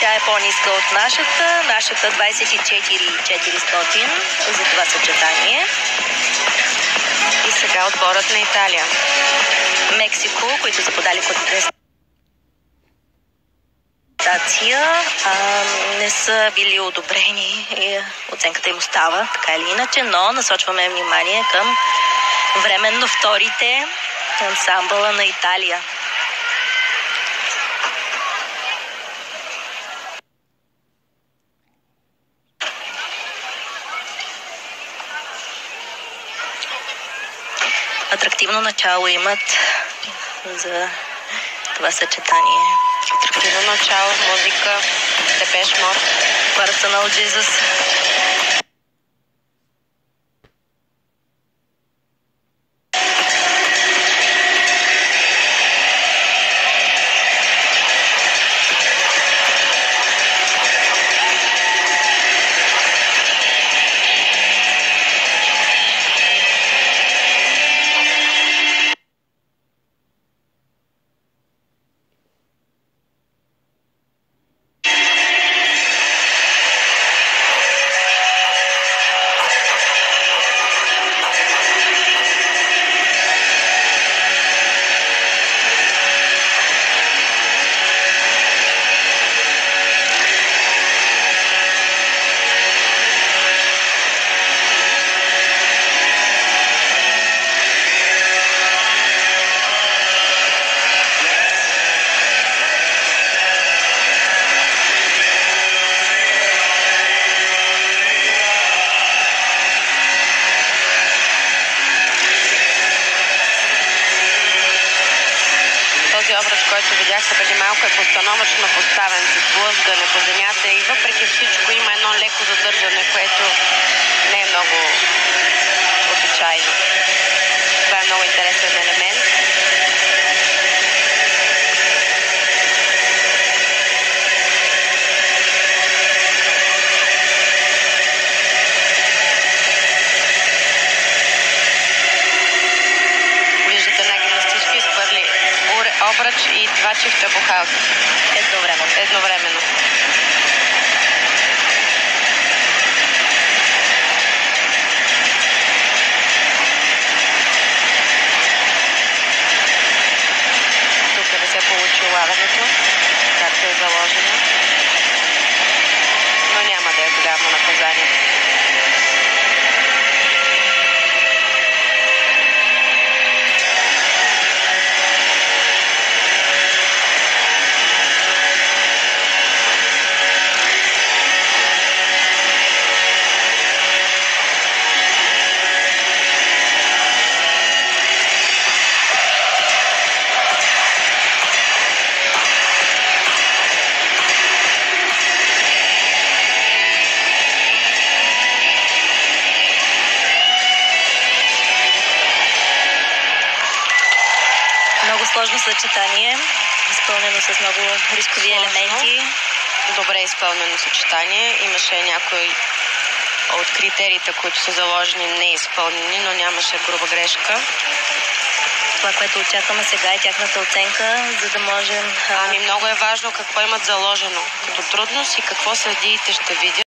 Тя е по-ниска от нашата. Нашата 24,400 за това съчетание. И сега отборът на Италия. Мексико, които са подали коntestaция, не са били одобрени и оценката им остава, така или иначе, но насочваме внимание към временно вторите ансамбъла на Италия. Атрактивно начало имат за това съчетание. Атрактивно начало, музика, Депеш Мод, Personal Jesus. Този образ, който видяхте преди малко, е постановъчно поставен с блъзгане по земята и въпреки всичко има едно леко задържане, което не е много обичайно. Това е много интересен елемент. Обръч и два чифта бухалки. Едновременно. Тук не се получи улавянето, както е заложено. Но няма да е голямо наказание. Много сложно съчетание, изпълнено с много рискови елементи. Добре изпълнено съчетание. Имаше някои от критериите, които са заложени, неизпълнени, но нямаше груба грешка. Това, което очакваме сега е тяхната оценка, за да можем... Много е важно какво имат заложено като трудност и какво съдиите ще видят.